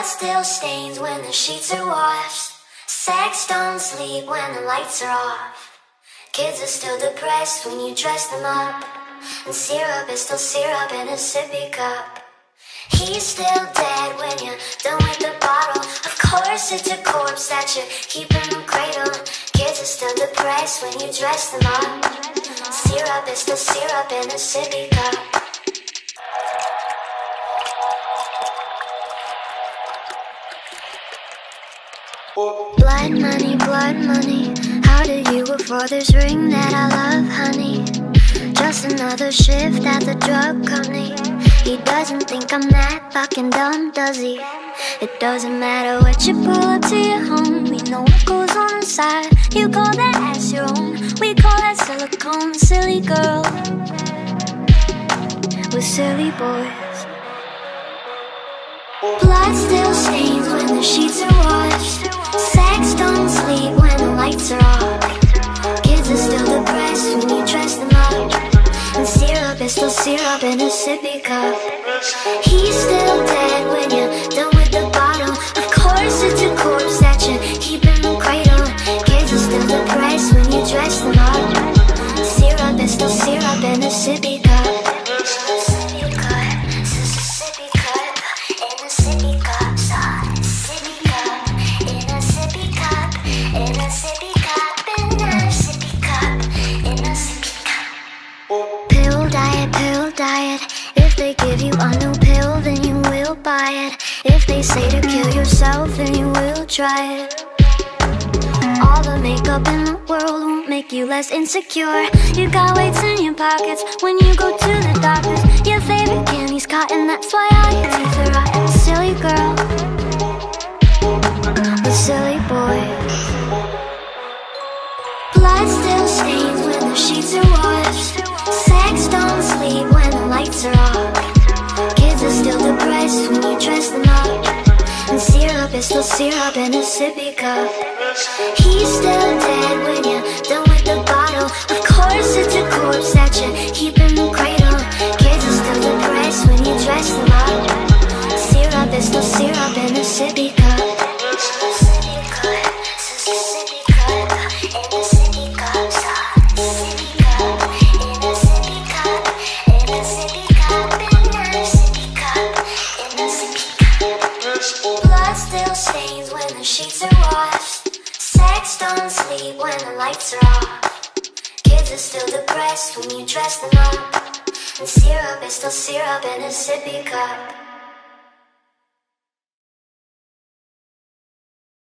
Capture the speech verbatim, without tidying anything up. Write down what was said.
Blood still stains when the sheets are washed. Sex don't sleep when the lights are off. Kids are still depressed when you dress them up. And syrup is still syrup in a sippy cup. He's still dead when you're done with the bottle. Of course it's a corpse that you're keeping in the cradle. Kids are still depressed when you dress them up. Syrup is still syrup in a sippy cup. Blood money, blood money. How do you afford this ring that I love, honey? Just another shift at the drug company. He doesn't think I'm that fucking dumb, does he? It doesn't matter what you pull up to your home. We know what goes on inside. You call that ass your own. We call that silicone. Silly girl, we're silly boys. Blood still stains when the sheets are washed. Sex don't sleep when the lights are off. Kids are still depressed when you dress them up. And syrup is still syrup in a sippy cup. He's still dead when you're done with the bottle. Of course it's a corpse that you're keeping in the cradle. Kids are still depressed when you dress them up. Syrup is still syrup in a sippy cup. Diet. If they give you a new pill, then you will buy it. If they say to kill yourself, then you will try it. All the makeup in the world won't make you less insecure. You got weights in your pockets when you go to the doctors. Your favorite candy's cotton, that's why all your teeth are rotten. Silly girl, the silly boys. Blood still stains when the sheets are washed. Sex don't sleep when the lights are off. Kids are still depressed when you dress them up. And syrup is still syrup in a sippy cup. He's still dead when you're done with the bottle. Of course it's a corpse that you're keeping in the cradle. Kids are still depressed when you dress them up. Syrup is still syrup in a sippy cup. Blood still stains when the sheets are washed. Sex don't sleep when the lights are off. Kids are still depressed when you dress them up. And syrup is still syrup in a sippy cup.